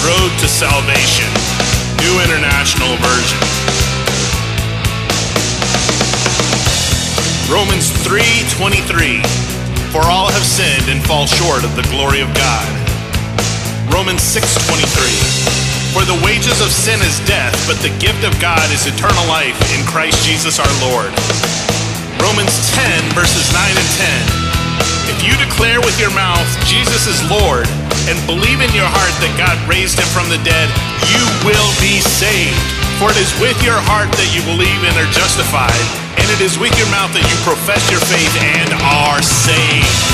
Road to Salvation, New International Version. Romans 3:23, for all have sinned and fall short of the glory of God. Romans 6:23, for the wages of sin is death, but the gift of God is eternal life in Christ Jesus our Lord. Romans 10, verses 9 and 10, if you declare with your mouth Jesus is Lord and believe in your heart that God raised him from the dead, you will be saved. For it is with your heart that you believe and are justified, and it is with your mouth that you profess your faith and are saved.